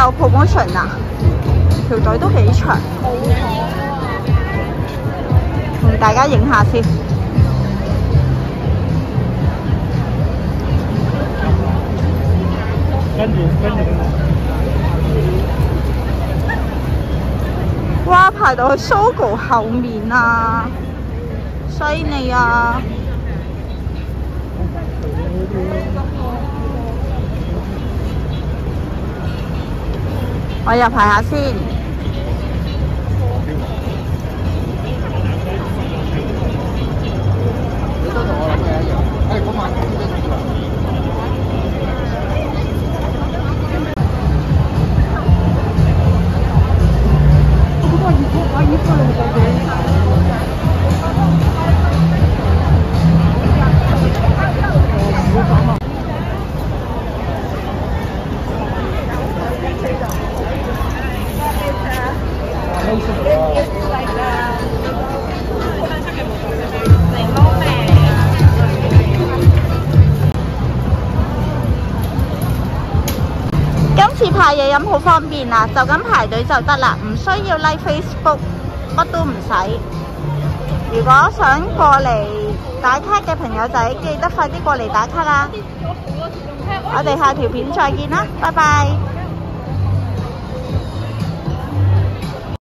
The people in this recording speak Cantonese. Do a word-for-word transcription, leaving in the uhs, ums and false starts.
有 promotion 啊，條隊都幾長。同大家影下先。 跟住跟住哇！排到去 Sogo 後面啊，犀利啊！我入排下先。 你都同我諗嘅一樣，誒嗰晚今次派嘢飲好方便啊，就咁排隊就得啦，唔需要 like Facebook， 乜都唔使。如果想過嚟打卡嘅朋友仔，記得快啲過嚟打卡啦！我哋下條片再見啦，拜拜。